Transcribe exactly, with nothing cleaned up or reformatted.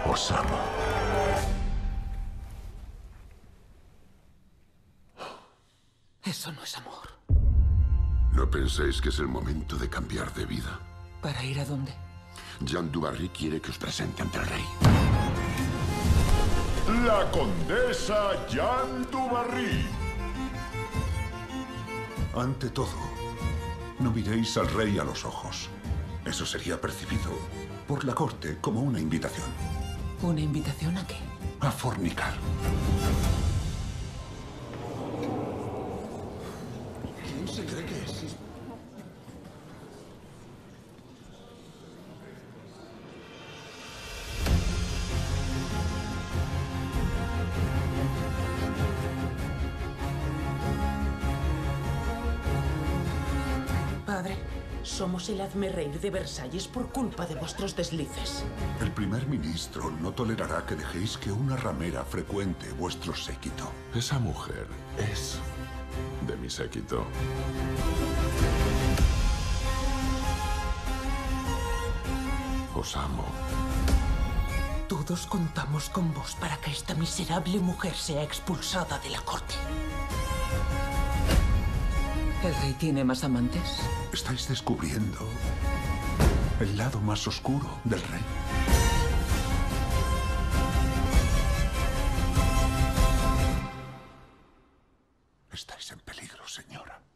Os amo. Eso no es amor. ¿No pensáis que es el momento de cambiar de vida? ¿Para ir a dónde? Jean du Barry quiere que os presente ante el rey. La condesa Jean du Barry. Ante todo, no miréis al rey a los ojos. Eso sería percibido por la corte como una invitación. ¿Una invitación a qué? A fornicar. ¿Quién se cree que es? Padre, somos el hazmerreír de Versalles por culpa de vuestros deslices. El primer ministro no tolerará que dejéis que una ramera frecuente vuestro séquito. Esa mujer es de mi séquito. Os amo. Todos contamos con vos para que esta miserable mujer sea expulsada de la corte. ¿El rey tiene más amantes? Estáis descubriendo el lado más oscuro del rey. Estáis en peligro, señora.